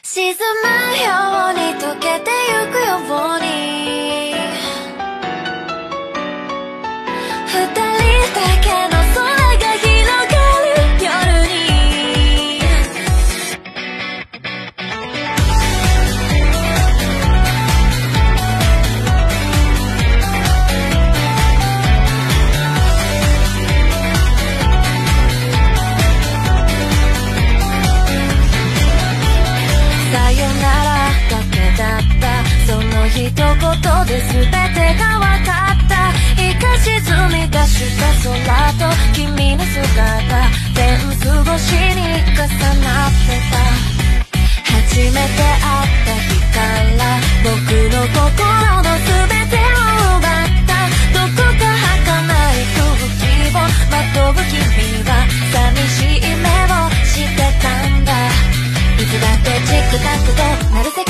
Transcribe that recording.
沈むように溶けてゆくように二人だけの空が広がる夜にさよならだけだったその一言で全てが分かった日が沈み出した空と君の姿フェンス越しに重なってた初めて会った日から僕の心の全てを奪ったどこか儚い空気をまとう君は寂しい目をしてたんだいつだってチクタクとなる世